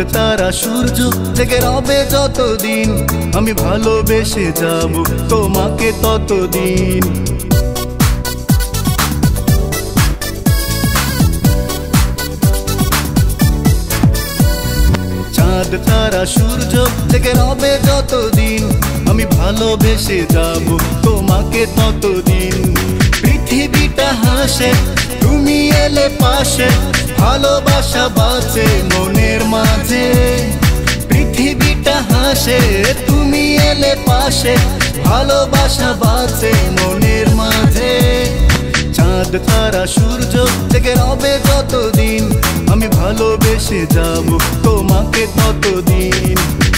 তারা সূর্য থেকে রবে যতদিন আমি ভালোবেসে যাব তোমাকে ততদিন। চাঁদ তারা সূর্য থেকে রবে যতদিন আমি ভালোবেসে যাব তোমাকে ততদিন। পৃথিবীটা হাসে তুমি এলে পাশে, ভালোবাসা বাঁচে মনের মাঝে। পৃথিবীটা হাসে তুমি এলে পাশে, ভালোবাসা বাঁচে মনের মাঝে। চাঁদ তারা সূর্য থেকে রবে যতদিন আমি ভালোবেসে যাব তোমাকে ততদিন।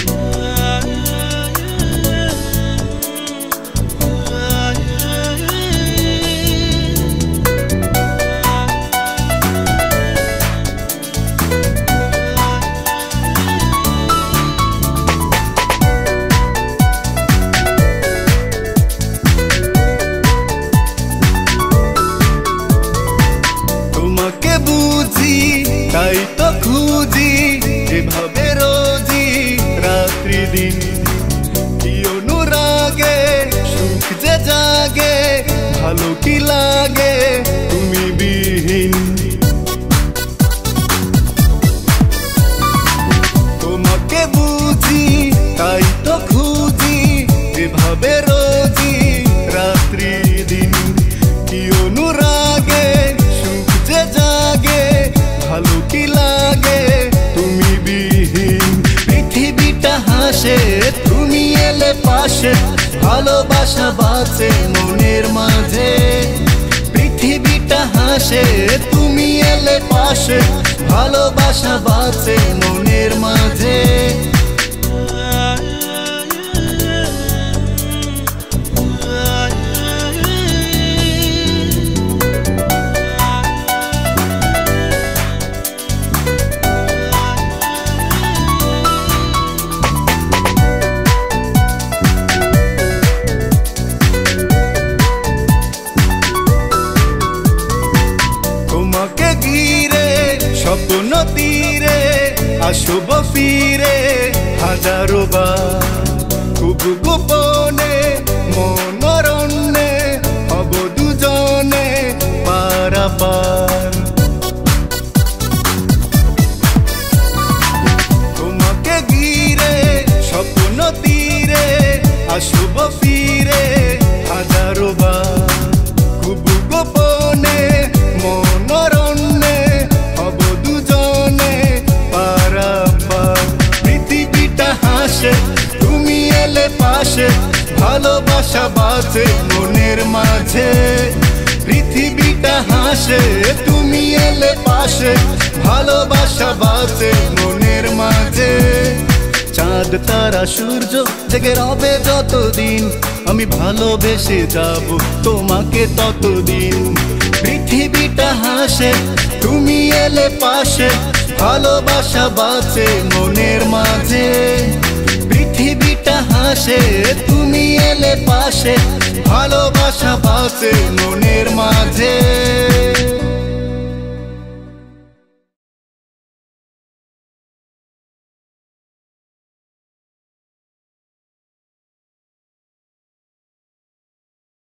তোমাকে বুঝি তাই তো খুঁজি এভাবে রোজি রাত্রি দিন। কি অনুরাগে সুখ যে জাগে, ভালো কি লাগে তুমি বিহীন। তোমাকে বুঝি তাই তো খুঁজি এভাবে রোজি রাত্রি দিন। কি অনুরাগে জাগে, ভালো কি লাগে তুমি বিহীন। পৃথিবীটা হাসে তুমি এলে পাশে, ভালোবাসা বাঁচে মনের মাঝে। পৃথিবীটা হাসে তুমি এলে পাশে, ভালোবাসা বাঁচে মনের মাঝে। তোমাকে ঘিরে স্বপ্ন তীরে আসব ফিরে হাজারো বার। খুব গোপনে মনোরণ্যে হব দুজনে পারাপার। তোমাকে ঘিরে স্বপ্ন তীরে আসব ফিরে হাজারো বার। খুব গোপনে মনোরণ্যে হব দুজনে পারাপার। পৃথিবীটা হাসে তুমি এলে পাশে, ভালোবাসা বাঁচে মনের মাঝে। পৃথিবীটা হাসে তুমি এলে পাশে, ভালোবাসা বাঁচে মনের মাঝে। চাঁদ তারা সূর্য থেকে রবে যতদিন আমি ভালোবেসে যাব তোমাকে ততদিন। পৃথিবীটা হাসে তুমি এলে পাশে, ভালোবাসা বাঁচে মনের মাঝে। পৃথিবীটা হাসে তুমি এলে পাশে, ভালোবাসা বাঁচে মনের মাঝে।